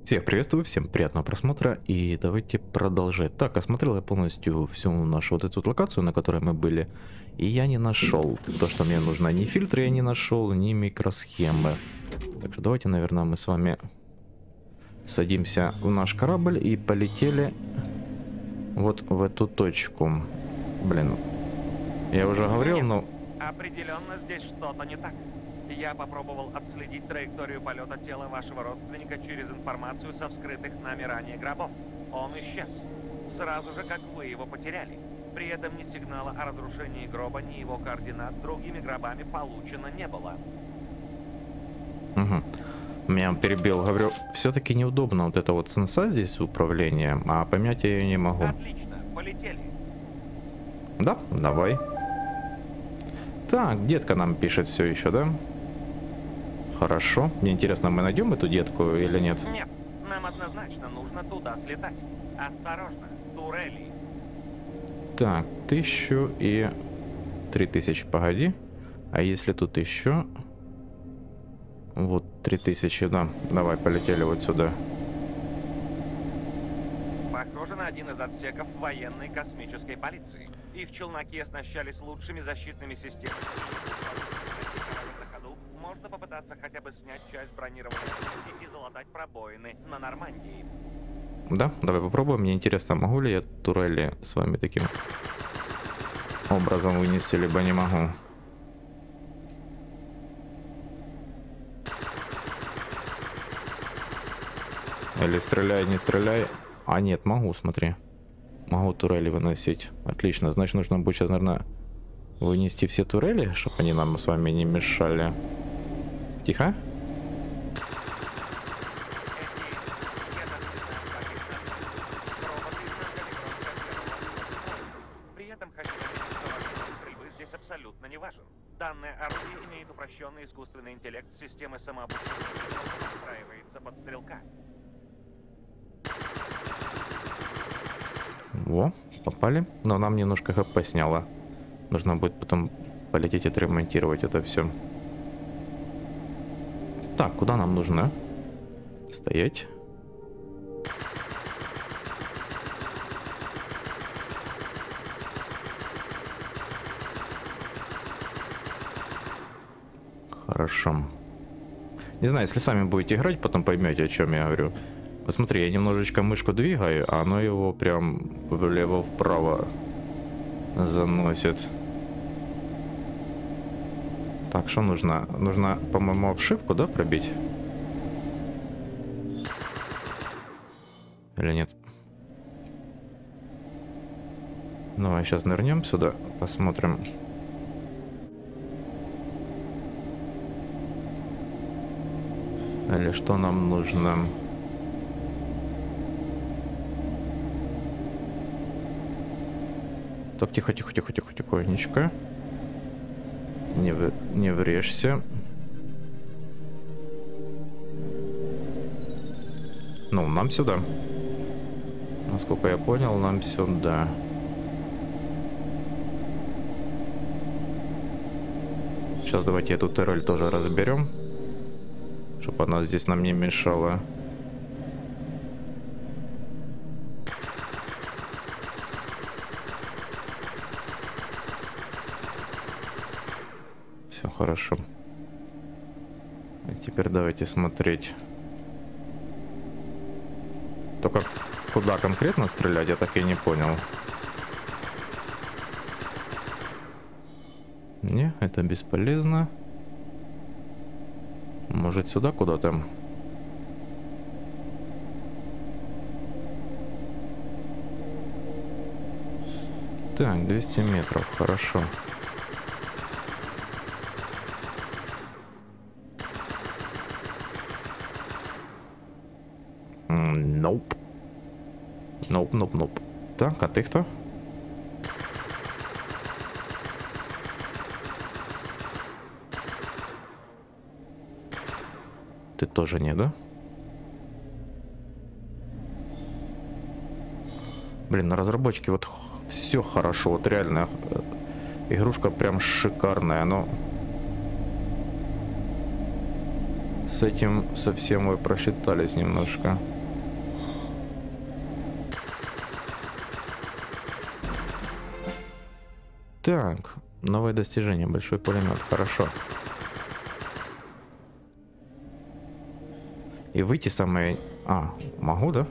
Всех приветствую, всем приятного просмотра, и давайте продолжать. Так, осмотрел я полностью всю нашу вот эту вот локацию, на которой мы были, и я не нашел то, что мне нужно. Ни фильтры я не нашел, ни микросхемы. Так что давайте, наверное, мы с вами садимся в наш корабль и полетели вот в эту точку. Блин, я уже говорил, но... Определенно здесь что-то не так. Я попробовал отследить траекторию полета тела вашего родственника через информацию со вскрытых нами ранее гробов. Он исчез. Сразу же, как вы его потеряли. При этом ни сигнала о разрушении гроба, ни его координат другими гробами получено не было. Угу. Меня перебил, говорю, все-таки неудобно вот это вот сенса здесь управление, а поменять я ее не могу. Отлично, полетели. Да, давай. Так, детка нам пишет все еще, да? Хорошо. Мне интересно, мы найдем эту детку или нет? Нет, нам однозначно нужно туда слетать. Осторожно, турели. Так, 1000 и 3000, погоди. А если тут еще... Вот 3000, да. Давай, полетели вот сюда. Похоже на один из отсеков военной космической полиции. Их челноки оснащались лучшими защитными системами. На ходу можно попытаться хотя бы снять часть бронированной техники и залатать пробоины на Нормандии. Да, давай попробуем. Мне интересно, могу ли я турели с вами таким образом вынести, либо не могу. Или стреляй, не стреляй. А нет, могу, смотри. Могу турели выносить. Отлично, значит нужно будет сейчас, наверное, вынести все турели, чтобы они нам с вами не мешали. Тихо. При этом хочу заметить, что ваш стрельбы здесь абсолютно не важен. Данное орудие имеет упрощенный искусственный интеллект системы самообучения, и настраивается под стрелка. Во, попали. Но нам немножко хп сняло. Нужно будет потом полететь и отремонтировать это все. Так, куда нам нужно? Стоять. Хорошо. Не знаю, если сами будете играть, потом поймете, о чем я говорю. Посмотри, я немножечко мышку двигаю, а оно его прям влево-вправо заносит. Так, что нужно? Нужно, по-моему, обшивку, да, пробить? Или нет? Давай сейчас нырнем сюда, посмотрим. Или что нам нужно? Так, тихо, тихо, тихо, тихо, тихонечко. Не врежься. Ну, нам сюда. Насколько я понял, нам сюда. Сейчас давайте эту турель тоже разберем, чтобы она здесь нам не мешала. Все хорошо. А теперь давайте смотреть. Только куда конкретно стрелять, я так и не понял. Не, это бесполезно. Может, сюда куда-то? Так, 200 метров, хорошо. Nope. Nope, nope, nope. Так, а ты кто? Ты тоже не, да? Блин, на разработчике вот все хорошо, вот реально игрушка прям шикарная, но с этим совсем мы просчитались немножко. Так, новое достижение, большой пулемет, хорошо. И выйти самое... А, могу, да?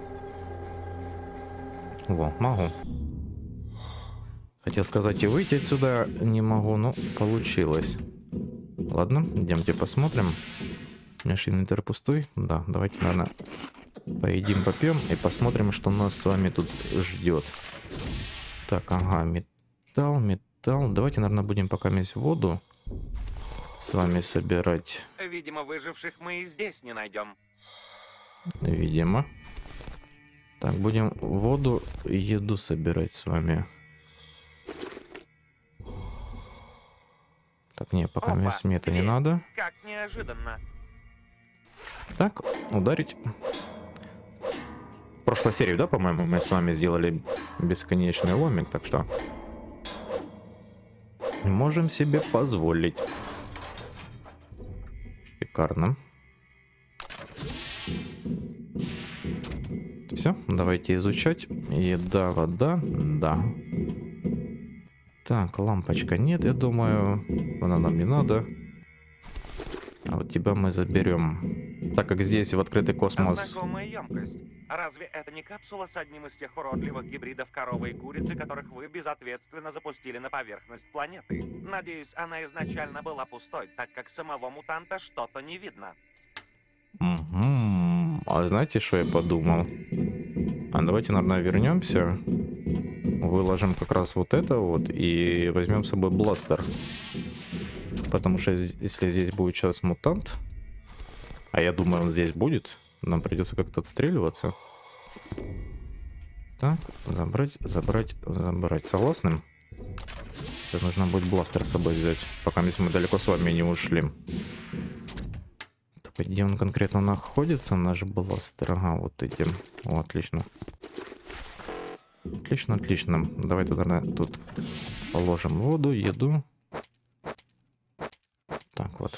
Во, могу. Хотел сказать и выйти отсюда не могу, но получилось. Ладно, идемте посмотрим. Наш инвентарь пустой? Да, давайте, наверное, поедим, попьем и посмотрим, что нас с вами тут ждет. Так, ага, металл, металл. Давайте, наверное, будем пока месть воду с вами собирать. Видимо, выживших мы и здесь не найдем. Видимо. Так, будем воду и еду собирать с вами. Так, не, пока мне это не надо. Как неожиданно. Так, ударить. В прошлой серии, да, по-моему, мы с вами сделали бесконечный ломик, так что можем себе позволить. Шикарно. Все, давайте изучать. Еда, вода, да. Так, лампочка нет, я думаю. Она нам не надо. А вот тебя мы заберем. Так как здесь в открытый космос... Знакомая емкость. Разве это не капсула с одним из тех уродливых гибридов коровы и курицы, которых вы безответственно запустили на поверхность планеты? Надеюсь, она изначально была пустой, так как самого мутанта что-то не видно. Угу. А знаете, что я подумал? А давайте, наверное, вернемся. Выложим как раз вот это вот и возьмем с собой бластер. Потому что если здесь будет сейчас мутант, а я думаю, он здесь будет, нам придется как-то отстреливаться. Так, забрать, забрать, забрать. Согласны? Сейчас нужно будет бластер с собой взять, пока мы далеко с вами не ушли. Так, где он конкретно находится, наш бластер? Ага, вот этим. О, отлично. Отлично, отлично. Давай туда, наверное, тут положим воду, еду. Так вот.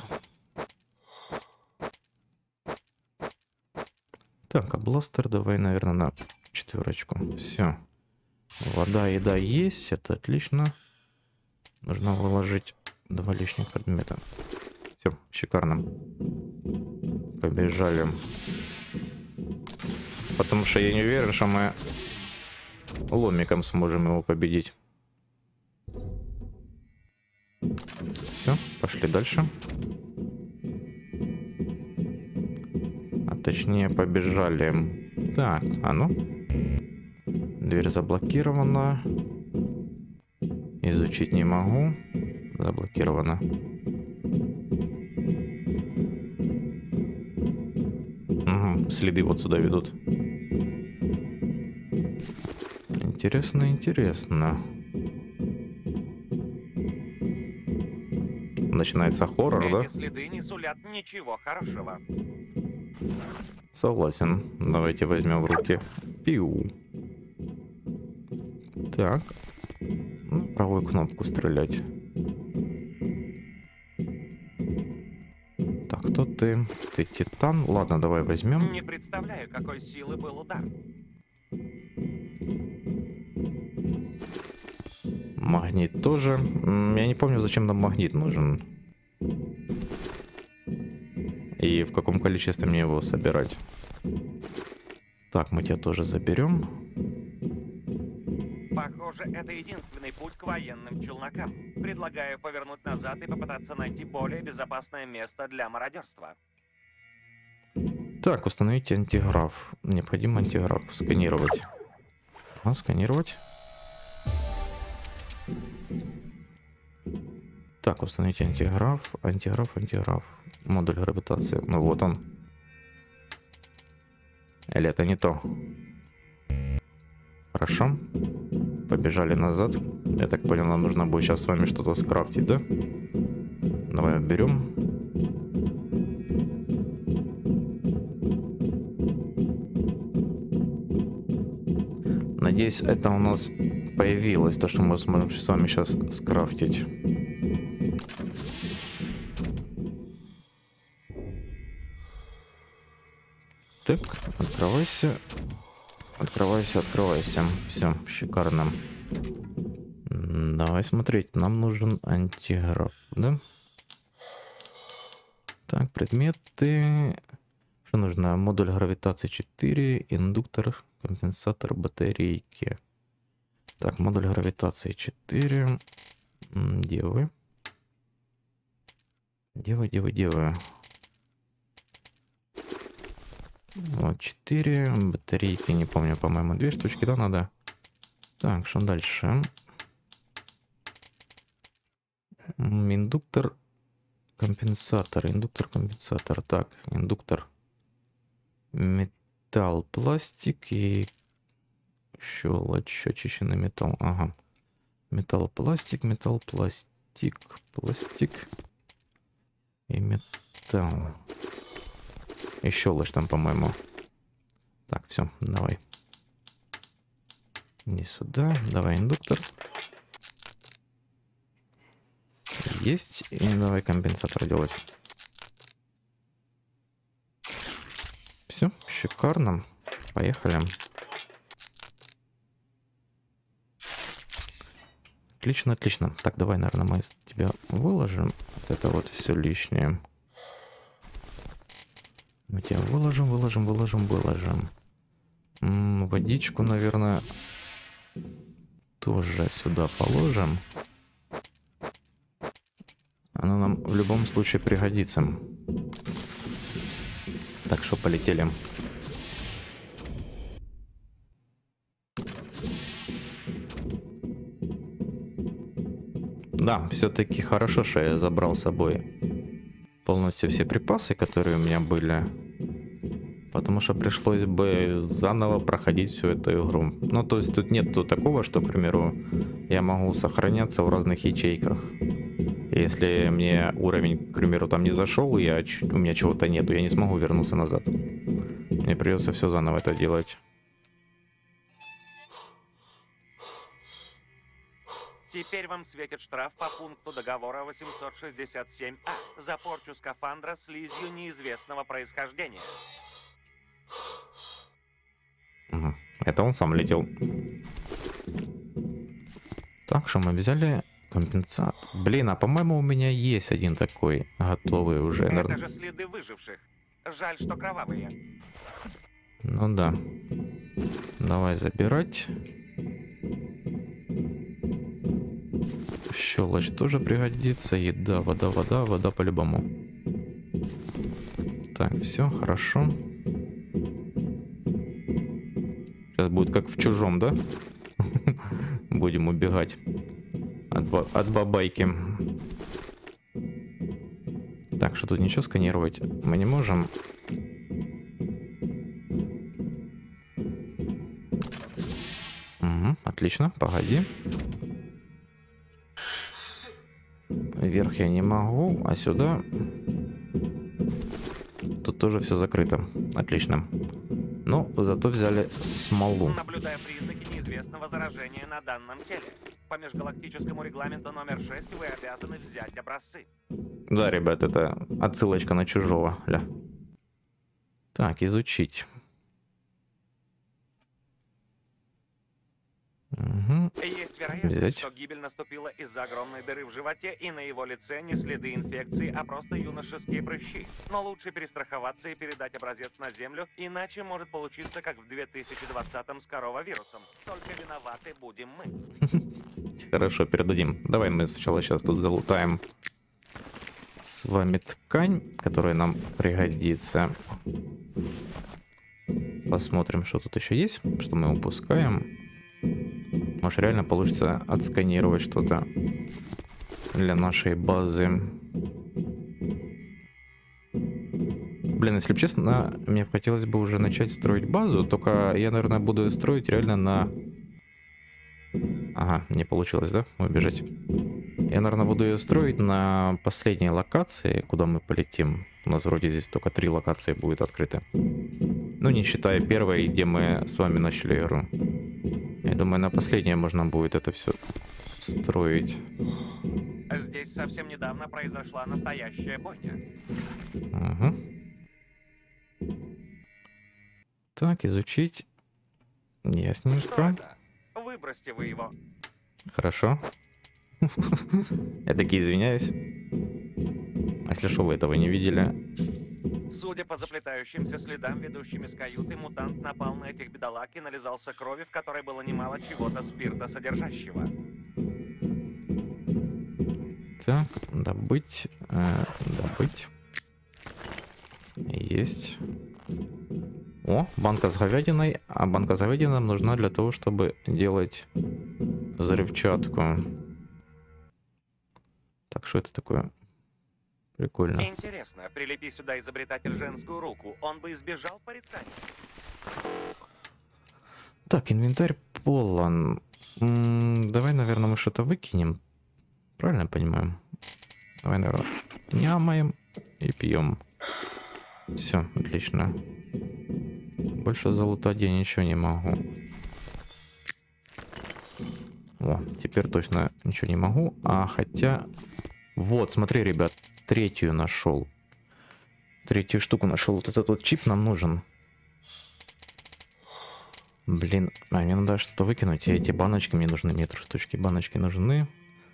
Так, а бластер давай, наверное, на 4. Все. Вода, еда есть, это отлично. Нужно выложить 2 лишних предмета. Все, шикарно. Побежали. Потому что я не уверен, что мы ломиком сможем его победить. Все, пошли дальше. А точнее, побежали. Так, а ну. Дверь заблокирована. Изучить не могу. Заблокирована. Угу, следы вот сюда ведут. Интересно, интересно. Начинается хоррор, да? Эти следы не сулят ничего хорошего. Согласен. Давайте возьмем в руки. Пиу. Так. На правую кнопку стрелять. Так, кто ты? Ты титан? Ладно, давай возьмем. Не представляю, какой силы был удар. Магнит тоже. Я не помню, зачем нам магнит нужен. И в каком количестве мне его собирать. Так, мы тебя тоже заберем. Похоже, это единственный путь к военным челнокам. Предлагаю повернуть назад и попытаться найти более безопасное место для мародерства. Так, установите антиграф. Необходимо антиграф сканировать. А, сканировать. Так, установите антиграф, антиграф, антиграф. Модуль гравитации. Ну вот он. Или это не то? Хорошо. Побежали назад. Я так понял, нам нужно будет сейчас с вами что-то скрафтить, да? Давай берем. Надеюсь, это у нас появилось, то, что мы сможем с вами сейчас скрафтить. Так, открывайся. Открывайся, открывайся. Все, шикарно. Давай смотреть. Нам нужен антиграф, да? Так, предметы. Что нужно? Модуль гравитации 4, индуктор, компенсатор, батарейки. Так, модуль гравитации 4. Где вы? Где вы? Вот 4. Батарейки, не помню, по-моему, 2 штучки, да, надо? Так, что дальше? Индуктор, компенсатор. Так, индуктор. Металл, пластик и щелочь, очищенный металл. Ага. Металл, пластик, пластик и металл. И щелочь там, по-моему. Так, все, давай. Не сюда. Давай индуктор. Есть. И давай компенсатор делать. Все, шикарно. Поехали. Отлично, отлично. Так, давай, наверное, мы тебя выложим. Вот это вот все лишнее. Мы тебя выложим. Водичку, наверное, тоже сюда положим. Она нам в любом случае пригодится. Так что полетели. Да, все-таки хорошо, что я забрал с собой полностью все припасы, которые у меня были. Потому что пришлось бы заново проходить всю эту игру. Ну, то есть тут нет такого, что, к примеру, я могу сохраняться в разных ячейках. Если мне уровень, к примеру, там не зашел, у меня чего-то нету, я не смогу вернуться назад. Мне придется все заново это делать. Теперь вам светит штраф по пункту договора 867А за порчу скафандра слизью неизвестного происхождения. Угу. Это он сам летел. Так, что мы взяли компенсат. Блин, а по-моему у меня есть один такой готовый уже. Это же следы выживших. Жаль, что кровавые. Ну да. Давай забирать. Щелочь тоже пригодится. Еда, вода по-любому. Так, все, хорошо. Сейчас будет как в Чужом, да? Будем убегать от бабайки. Так, что тут ничего сканировать мы не можем. Угу, отлично, погоди. Вверх я не могу, а сюда... Тут тоже все закрыто. Отлично. Ну, зато взяли смолу. Наблюдая признаки неизвестного заражения на данном теле. По межгалактическому регламенту номер 6 вы обязаны взять образцы. Да, ребят, это отсылочка на Чужого. Ля. Так, изучить. Угу. Есть вероятность, что гибель наступила из-за огромной дыры в животе, и на его лице не следы инфекции, а просто юношеские прыщи. Но лучше перестраховаться и передать образец на Землю, иначе может получиться, как в 2020-м с коровавирусом. Только виноваты будем мы. Хорошо, передадим. Давай мы сначала сейчас тут залутаем с вами ткань, которая нам пригодится. Посмотрим, что тут еще есть, что мы упускаем. Может, реально получится отсканировать что-то для нашей базы. Блин, если честно, мне хотелось бы уже начать строить базу, только я, наверное, буду строить реально на... Ага, не получилось, да? Убежать. Я, наверное, буду ее строить на последней локации, куда мы полетим. У нас вроде здесь только 3 локации будет открыты. Ну, не считая первой, где мы с вами начали игру. Я думаю, на последнее можно будет это все строить. Здесь совсем недавно произошла настоящая бойня. Угу. Так, изучить. Что Ясненько. это? Выбросьте вы его. Хорошо. Я таки извиняюсь. Если что, вы этого не видели. Судя по заплетающимся следам, ведущим из каюты, мутант напал на этих бедолаг и нализался крови, в которой было немало чего-то спирта содержащего. Так, добыть. Добыть. Есть. О, банка с говядиной. А банка с говядиной нам нужна для того, чтобы делать взрывчатку. Так, что это такое? Прикольно. Интересно, прилепи сюда изобретатель женскую руку, он бы избежал порицания. Так, инвентарь полон. Давай, наверное, мы что-то выкинем. Правильно я понимаю? Давай, наверное, нямаем и пьем. Все, отлично. Больше залутать я ничего не могу. О, теперь точно ничего не могу. А хотя... Вот, смотри, ребят, третью нашел. Третью штуку нашел. Вот этот вот чип нам нужен. Блин, мне надо что-то выкинуть. И эти баночки мне нужны. Мне 3 штучки баночки нужны.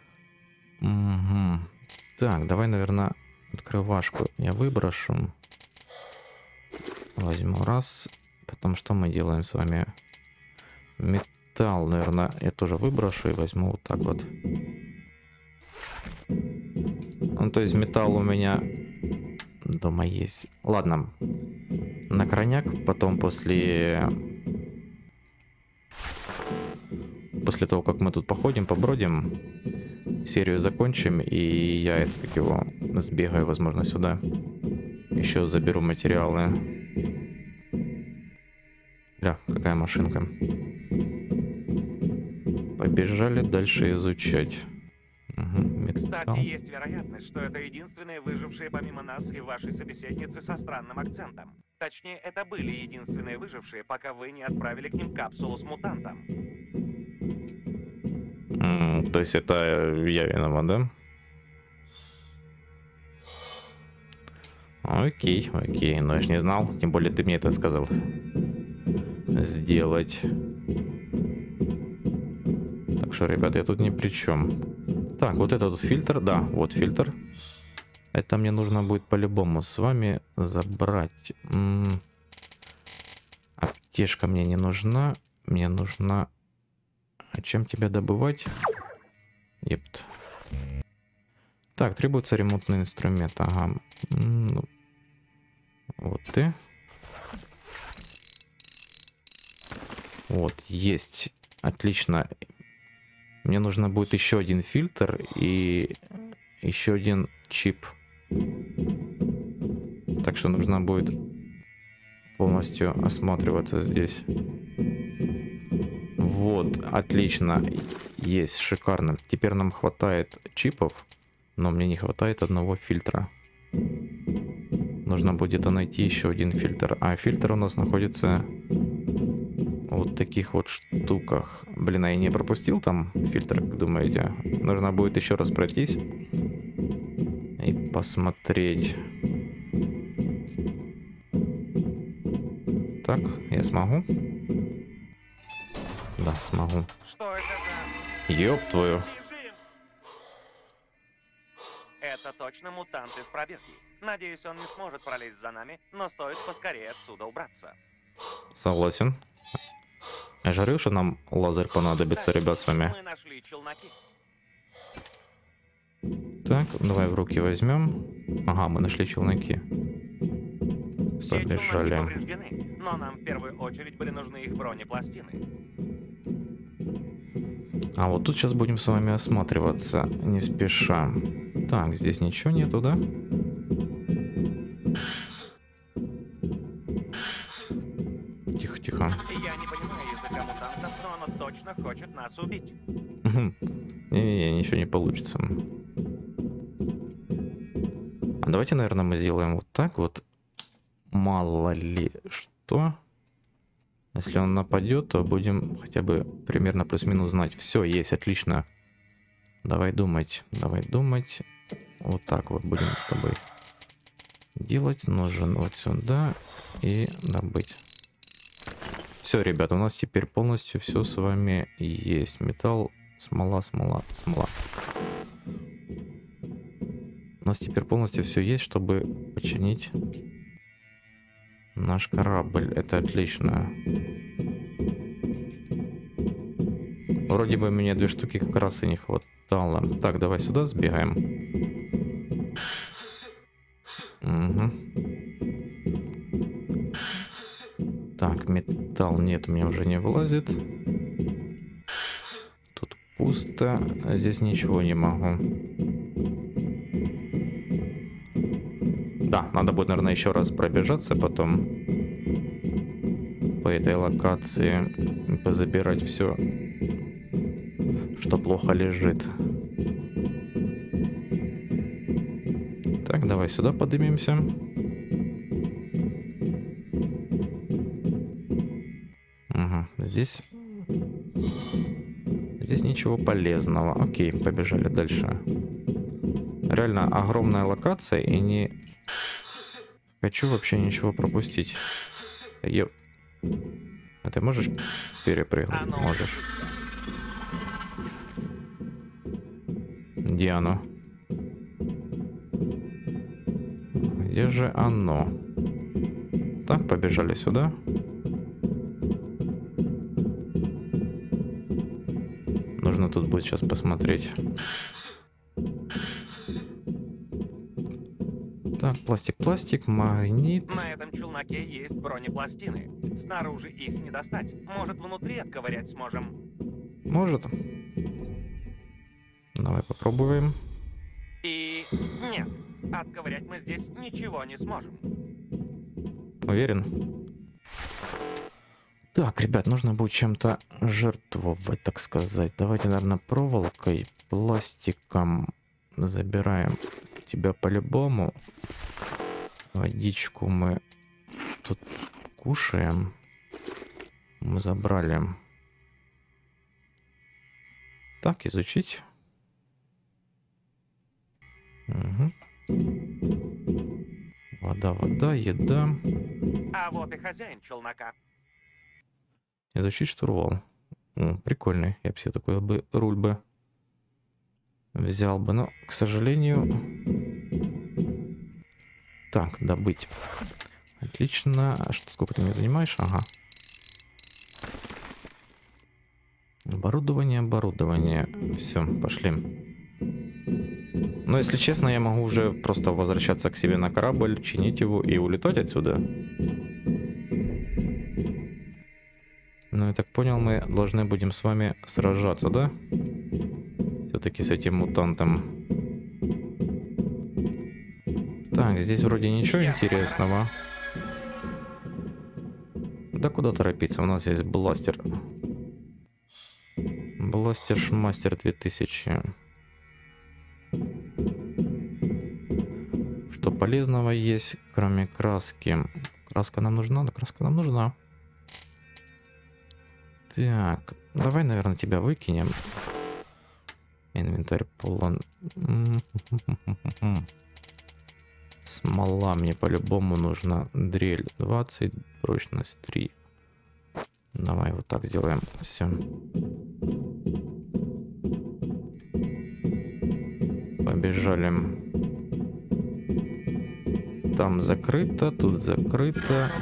Угу. Так, давай, наверное, открывашку я выброшу. Возьму раз. Потом что мы делаем с вами? Металл, наверное, я тоже выброшу и возьму вот так вот. Ну, то есть металл у меня дома есть. Ладно. На крайняк. Потом после того, как мы тут походим, побродим, серию закончим, и я это как его сбегаю, возможно, сюда. Еще заберу материалы. Ля, какая машинка. Побежали дальше изучать. Угу, Кстати, есть вероятность, что это единственные выжившие помимо нас и вашей собеседницы со странным акцентом. Точнее, это были единственные выжившие, пока вы не отправили к ним капсулу с мутантом. То есть это я виноват, да? Окей, окей, но я ж не знал, тем более ты мне это сказал. Сделать. Так что, ребята, я тут ни при чем. Так, вот этот вот фильтр, да, вот фильтр. Это мне нужно будет по-любому с вами забрать. Аптечка мне не нужна. Мне нужна... А чем тебя добывать? Епт. Так, требуется ремонтный инструмент. Ага. Ну, вот ты. Вот, есть. Отлично. Мне нужно будет еще один фильтр и еще один чип. Так что нужно будет полностью осматриваться здесь. Вот, отлично. Есть, шикарно. Теперь нам хватает чипов, но мне не хватает одного фильтра. Нужно будет найти еще один фильтр. А фильтр у нас находится вот в таких вот штуках. Блин, а я не пропустил там фильтр, как думаете? Нужно будет еще раз пройтись и посмотреть. Так, я смогу? Да, смогу. Что это за... Ёб твою. Бежим! Это точно мутант из пробирки. Надеюсь, он не сможет пролезть за нами, но стоит поскорее отсюда убраться. Согласен. Я же говорил, что нам лазер понадобится, ребят, с вами. Мы нашли челноки. Так, давай в руки возьмем. Ага, мы нашли челноки. Все челноки Побежали. повреждены, но нам в первую очередь были нужны их бронепластины. А вот тут сейчас будем с вами осматриваться, не спеша. Так, здесь ничего нету, да? Тихо, тихо. Я не понимаю языка мутантов, но оно точно хочет нас убить. Не-не-не, ничего не получится. А давайте, наверное, мы сделаем вот так вот. Мало ли что. Если он нападет, то будем хотя бы примерно плюс-минус знать. Все, есть, отлично. Давай думать, давай думать. Вот так вот будем с тобой делать. Нужен вот сюда и добыть. Все, ребята, у нас теперь полностью все с вами есть. Металл Смола, смола, смола. У нас теперь полностью все есть, чтобы починить наш корабль. Это отлично. Вроде бы мне 2 штуки как раз и не хватало. Так, давай сюда сбегаем. Угу. Так, металл нет, у меня уже не влазит. Тут пусто. Здесь ничего не могу. Да, надо будет, наверное, еще раз пробежаться потом по этой локации. Позабирать все, что плохо лежит. Так, давай сюда поднимемся. Угу, здесь ничего полезного. Окей, побежали дальше. Реально огромная локация, и не хочу вообще ничего пропустить. А ты можешь перепрыгнуть? Можешь. Где оно? Где же оно? Так, побежали сюда. Нужно тут будет сейчас посмотреть. Так, пластик, магнит. На этом челноке есть бронепластины. Снаружи их не достать. Может, внутри отковырять сможем? Может. Давай попробуем. И нет, отковырять мы здесь ничего не сможем. Уверен? Так, ребят, нужно будет чем-то жертвовать, так сказать. Давайте, наверное, проволокой, пластиком забираем тебя по-любому. Водичку мы тут кушаем. Мы забрали. Так, изучить. Угу. Вода, еда. А вот и хозяин челнока. Изучить штурвал. Прикольный. Я бы себе такой бы руль бы взял бы. Но, к сожалению... Так, добыть. Отлично. А что, сколько ты мне занимаешь? Ага. Оборудование. Все, пошли. Но, если честно, я могу уже просто возвращаться к себе на корабль, чинить его и улетать отсюда. Ну, я так понял, мы должны будем с вами сражаться, да? Все-таки с этим мутантом. Так, здесь вроде ничего интересного. Да куда торопиться? У нас есть бластер. Бластер-шмастер 2000. Что полезного есть, кроме краски? Краска нам нужна? Да, краска нам нужна. Так, давай, наверное, тебя выкинем. Инвентарь полон. Смола мне по-любому нужна. Дрель 20, прочность 3. Давай вот так сделаем. Все. Побежали. Там закрыто, тут закрыто.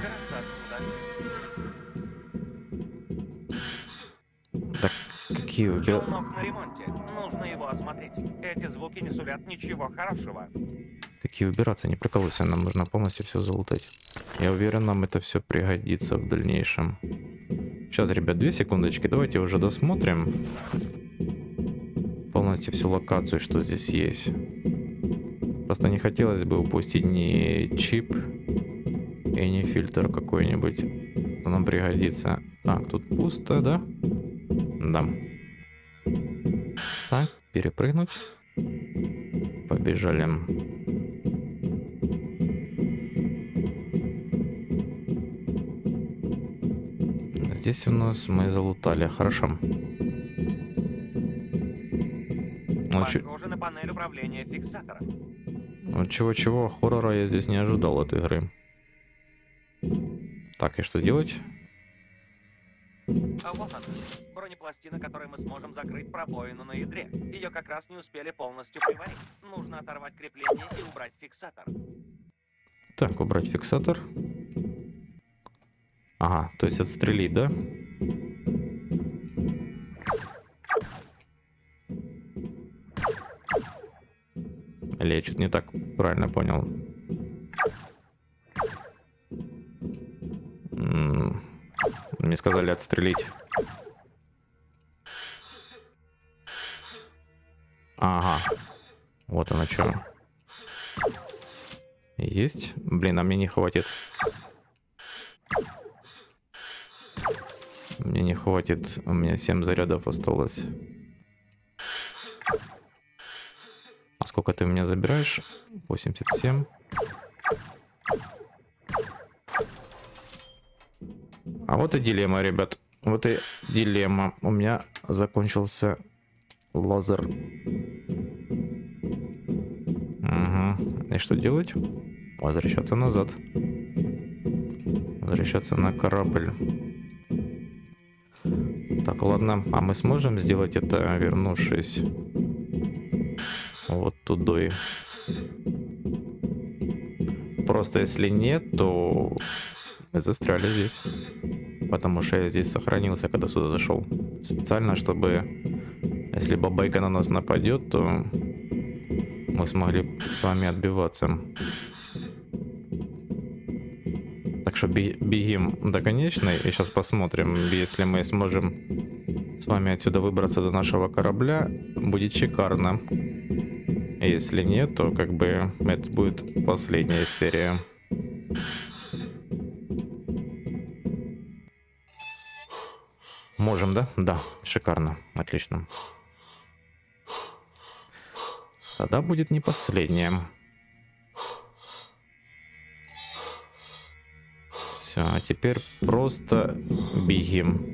Так, какие Челнок на ремонте. Нужно его осмотреть. Эти звуки не сулят ничего хорошего. Какие убираться, не прикалывайся, нам нужно полностью все залутать. Я уверен, нам это все пригодится в дальнейшем. Сейчас, ребят, 2 секундочки, давайте уже досмотрим полностью всю локацию, что здесь есть. Просто не хотелось бы упустить ни чип и ни фильтр какой-нибудь, что нам пригодится. Так, тут пусто, да? Да. Так, перепрыгнуть. Побежали. Здесь у нас мы залутали. Хорошо. Похоже на панель управления фиксатором. Вот чего-чего, хоррора я здесь не ожидал от игры. Так, и что делать? А вот она. Бронепластина, которой мы сможем закрыть пробоину на ядре. Ее как раз не успели полностью приварить. Нужно оторвать крепление и убрать фиксатор. Так, убрать фиксатор. Ага, то есть отстрелить, да? Или я что-то не так правильно понял? Мне сказали отстрелить. Ага. Вот оно что. Есть? Блин, а мне не хватит. Мне не хватит. У меня 7 зарядов осталось. А сколько ты у меня забираешь? 87. А вот и дилемма, ребят. Вот и дилемма. У меня закончился лазер. Угу. И что делать? Возвращаться назад. Возвращаться на корабль. Так, ладно. А мы сможем сделать это, вернувшись вот туда? Просто если нет, то мы застряли здесь. Потому что я здесь сохранился, когда сюда зашел. Специально, чтобы, если бабайка на нас нападет, то мы смогли с вами отбиваться. Так что бегим до конечной. И сейчас посмотрим, если мы сможем с вами отсюда выбраться до нашего корабля. Будет шикарно. Если нет, то как бы это будет последняя серия. Можем, да? Да, шикарно, отлично. Тогда будет не последняя. Все, а теперь просто бегим.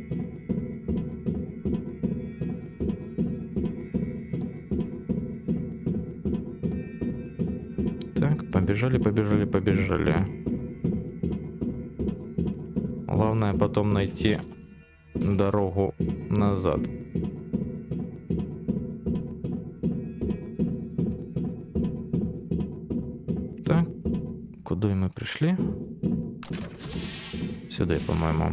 Так, побежали, побежали, побежали. Главное потом найти дорогу назад. Так, куда мы пришли? Сюда, по-моему.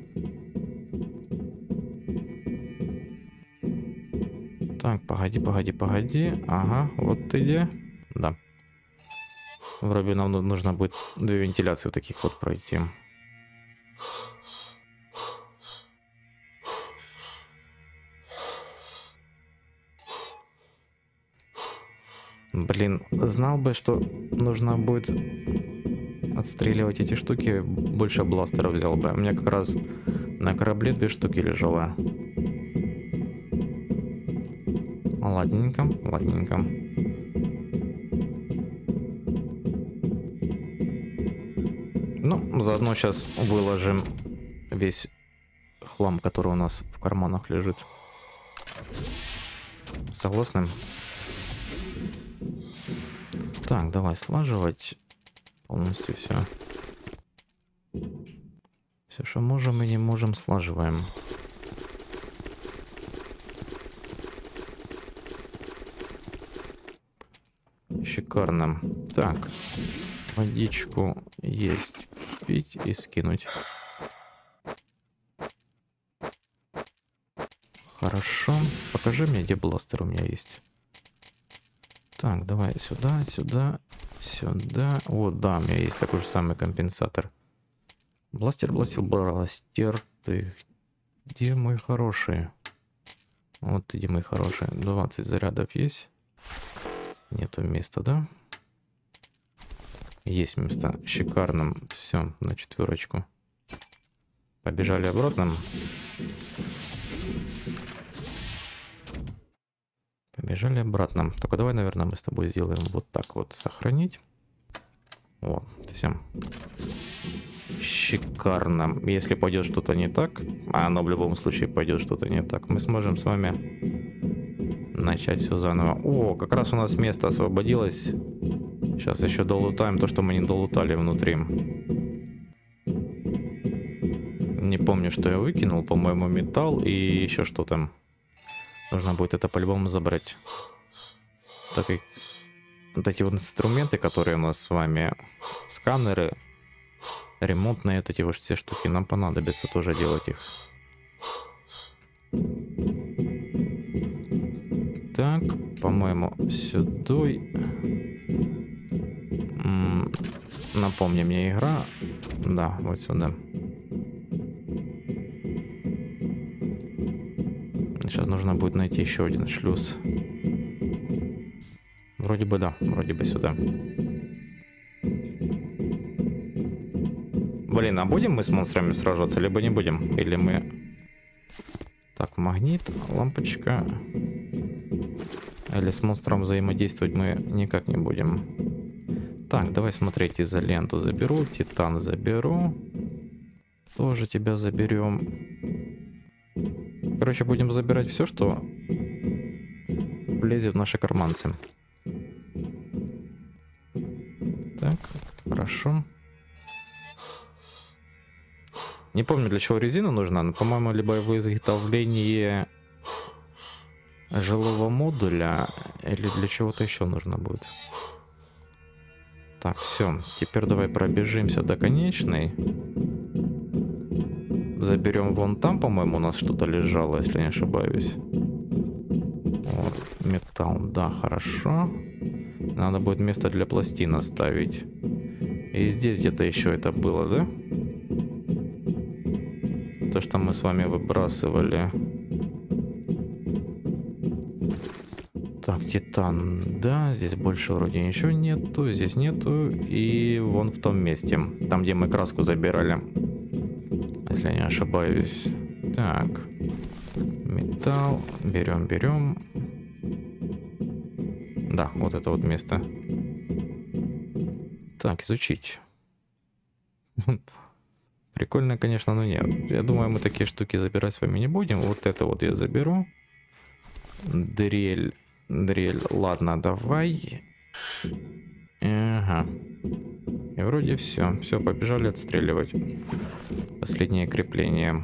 Так, погоди, погоди, погоди. Ага, вот ты где? Да. Вроде нам нужно будет 2 вентиляции вот таких вот пройти. Блин, знал бы, что нужно будет отстреливать эти штуки, больше бластеров взял бы. У меня как раз на корабле 2 штуки лежало. Ладненько, ладненько. Ну, заодно сейчас выложим весь хлам, который у нас в карманах лежит. Согласны? Так, давай слаживать полностью все. Все, что можем и не можем, слаживаем. Шикарно. Так, водичку есть, пить и скинуть. Хорошо. Покажи мне, где бластер у меня есть. Так, давай сюда, сюда, сюда. Вот, да, у меня есть такой же самый компенсатор. Бластер, бластер. Ты где, мой хороший? Вот ты, где, мой хороший. 20 зарядов есть. Нету места, да? Есть место. Шикарно. Все, на 4. Побежали обратно. Побежали обратно. Только давай, наверное, мы с тобой сделаем вот так вот. Сохранить. О, все. Шикарно. Если пойдет что-то не так, а оно в любом случае пойдет что-то не так, мы сможем с вами начать все заново. О, как раз у нас место освободилось. Сейчас еще долутаем то, что мы не долутали внутри. Не помню, что я выкинул. По-моему, металл и еще что-то. Нужно будет это по-любому забрать. Так как вот эти вот инструменты, которые у нас с вами, сканеры, ремонтные, вот эти вот все штуки, нам понадобится тоже делать их. Так, по-моему, сюда. Напомни мне игра. Да, вот сюда. Сейчас нужно будет найти еще один шлюз. Вроде бы да, вроде бы сюда. Блин, а будем мы с монстрами сражаться, либо не будем? Или мы... Так, магнит, лампочка. Или с монстром взаимодействовать мы никак не будем. Так, давай смотреть, изоленту заберу, титан заберу. Тоже тебя заберем. Короче, будем забирать все, что влезет в наши карманцы. Так, хорошо. Не помню, для чего резина нужна, но, по-моему, либо в изготовлении жилого модуля, или для чего-то еще нужно будет. Так, все. Теперь давай пробежимся до конечной. Заберем вон там, по-моему, у нас что-то лежало, если не ошибаюсь. Вот, металл, да, хорошо. Надо будет место для пластин оставить. И здесь где-то еще это было, да? То, что мы с вами выбрасывали. Так, титан, да, здесь больше вроде ничего нету, здесь нету. И вон в том месте, там, где мы краску забирали. Если я не ошибаюсь. Так, металл, берем. Да, вот это вот место. Так, изучить. Прикольно, конечно, но нет. Я думаю, мы такие штуки забирать с вами не будем. Вот это вот я заберу. Дрель. Ладно, давай. Ага. И вроде все. Все, побежали отстреливать. Последнее крепление.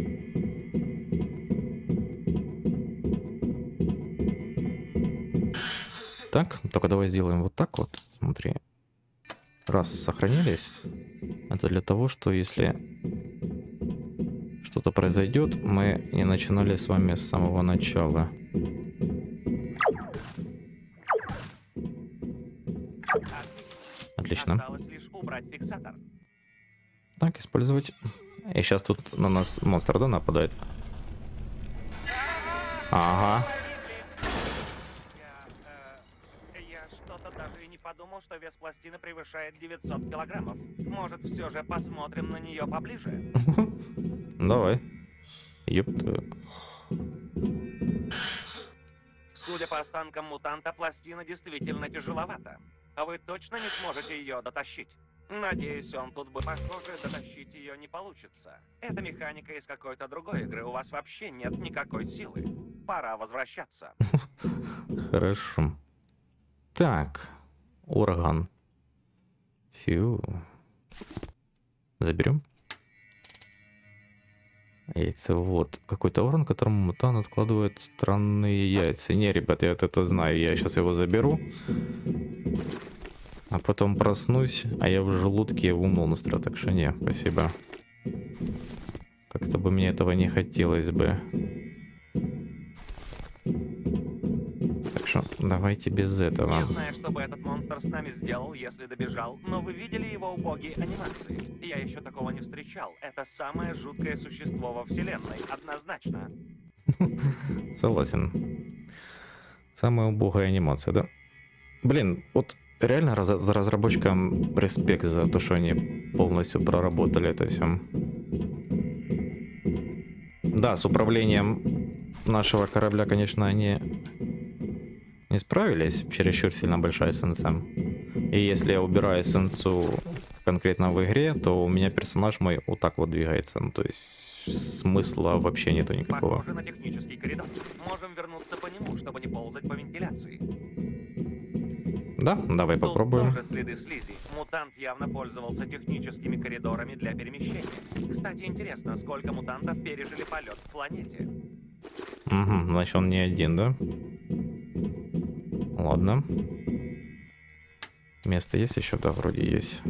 Так, только давай сделаем вот так вот. Смотри. Раз сохранились. Это для того, что если что-то произойдет, мы не начинали с вами с самого начала. Отлично. Осталось лишь убрать фиксатор. Так, использовать. И сейчас тут на нас монстр, да, нападает? Ага. Я что-то даже и не подумал, что вес пластины превышает 900 килограммов. Может, все же посмотрим на нее поближе? Давай. Ёпта. Судя по останкам мутанта, пластина действительно тяжеловата. А вы точно не сможете ее дотащить? Надеюсь, он тут бы, похоже, дотащить ее не получится. Это механика из какой-то другой игры. У вас вообще нет никакой силы. Пора возвращаться. Хорошо. Так. Орган. Фью. Заберем. Яйца. Вот. Какой-то орган, которому мутант откладывает странные яйца. Не, ребят, я это знаю. Я сейчас его заберу. А потом проснусь, а я в желудке у монстра. Так что не, спасибо. Как-то бы мне этого не хотелось бы. Так что давайте без этого. Не знаю, что бы этот монстр с нами сделал, если добежал, но вы видели его убогие анимации. Я еще такого не встречал. Это самое жуткое существо во вселенной, однозначно. Согласен. Самая убогая анимация, да? Блин, вот реально разработчикам респект за то, что они полностью проработали это все. Да, с управлением нашего корабля, конечно, они не справились. Чересчур сильно большая эссенция. И если я убираю эссенцию конкретно в игре, то у меня персонаж мой вот так вот двигается. Ну, то есть смысла вообще нету никакого. Похоже на технический коридор. Можем вернуться по нему, чтобы не ползать по вентиляции. Да, давай Тут попробуем. тоже следы слизи. Мутант явно пользовался техническими коридорами для перемещения. Кстати, интересно, сколько мутантов пережили полет в планете? Угу, значит он не один, да? Ладно. Место есть еще? Да, вроде есть.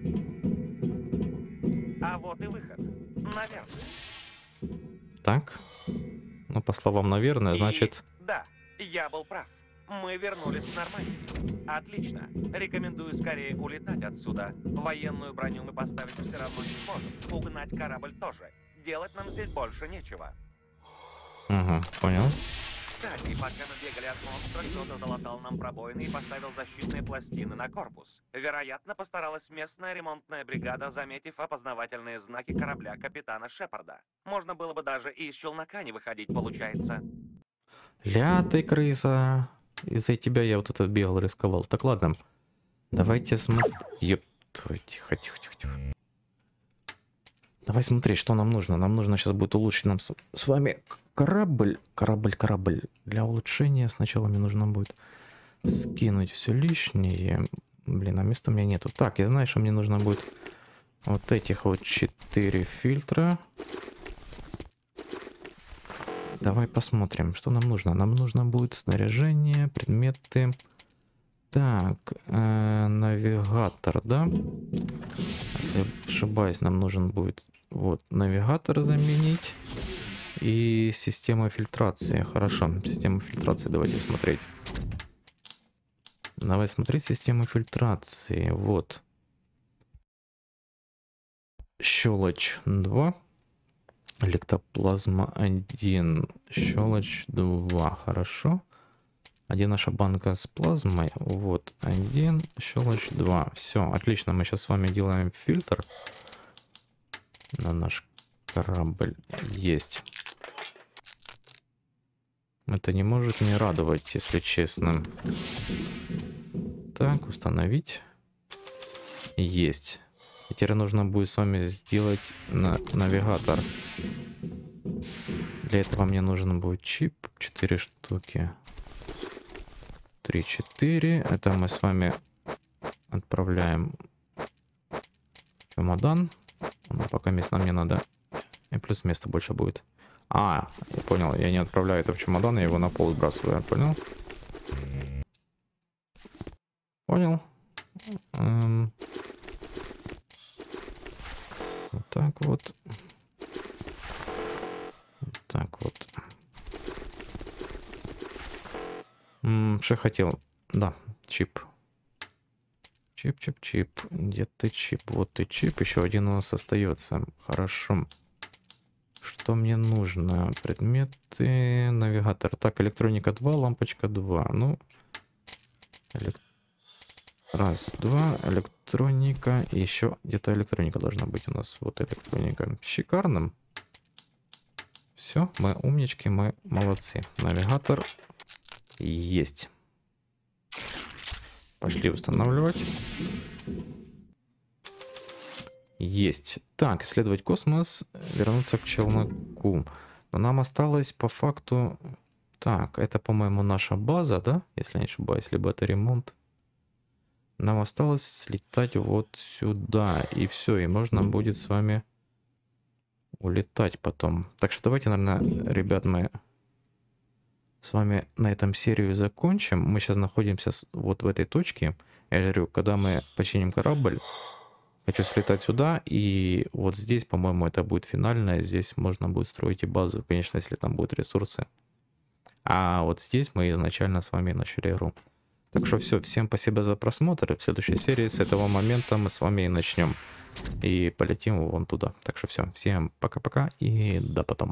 А вот и выход. Наверное. Так. Ну, по словам, наверное, И значит... да, я был прав. Мы вернулись к Нормандии. Отлично. Рекомендую скорее улетать отсюда. Военную броню мы поставить все равно не сможем. Угнать корабль тоже. Делать нам здесь больше нечего. Угу, понял. Кстати, пока мы бегали от монстра, кто-то залатал нам пробоины и поставил защитные пластины на корпус. Вероятно, постаралась местная ремонтная бригада, заметив опознавательные знаки корабля капитана Шепарда. Можно было бы даже и из челнока не выходить, получается. Ля ты, крыса. Из-за тебя я вот этот бегал, рисковал. Так, ладно. Давайте смотреть. Ёп, твою, тихо, тихо, тихо, тихо. Давай смотреть, что нам нужно. Нам нужно сейчас будет улучшить нам с вами корабль. Корабль. Для улучшения сначала мне нужно будет скинуть все лишнее. Блин, а места у меня нету. Так, я знаю, что мне нужно будет вот этих вот 4 фильтра. Давай посмотрим, что нам нужно. Нам нужно будет снаряжение, предметы. Так, навигатор, да? Если я ошибаюсь, нам нужен будет вот навигатор заменить. И система фильтрации. Хорошо, систему фильтрации давайте смотреть. Давай смотреть систему фильтрации. Вот. Щелочь 2. Электроплазма 1. Щелочь 2. Хорошо. Где наша банка с плазмой? Вот. 1. Щелочь 2. Все, отлично. Мы сейчас с вами делаем фильтр на наш корабль. Есть. Это не может не радовать, если честно. Так, установить. Есть. И теперь нужно будет с вами сделать навигатор. Для этого мне нужен будет чип. 4 штуки. 3, 4. Это мы с вами отправляем в чемодан. Но пока мест нам не надо. И плюс места больше будет. А, я понял. Я не отправляю это в чемодан, я его на пол сбрасываю. Понял? Понял. Вот так вот. Вот так вот. Что хотел? Да, чип. Чип. Где ты чип? Вот ты чип. Еще один у нас остается. Хорошо. Что мне нужно? Предметы, навигатор. Так, электроника 2, лампочка 2. Ну, раз, два, электроника. И еще где-то электроника должна быть у нас. Вот электроника. Шикарно. Все, мы умнички, мы молодцы. Навигатор есть. Пошли устанавливать. Есть. Так, исследовать космос, вернуться к челноку. Но нам осталось по факту... Так, это, по-моему, наша база, да? Если не ошибаюсь, либо это ремонт. Нам осталось слетать вот сюда. И все, и можно будет с вами улетать потом. Так что давайте, наверное, ребят, мы с вами на этом серию закончим. Мы сейчас находимся вот в этой точке. Я говорю, когда мы починим корабль, хочу слетать сюда, и вот здесь, по-моему, это будет финальное. Здесь можно будет строить и базу, конечно, если там будут ресурсы. А вот здесь мы изначально с вами начали игру. Так что все, всем спасибо за просмотр. В следующей серии с этого момента мы с вами и начнем. И полетим вон туда. Так что все, всем пока-пока и до потом.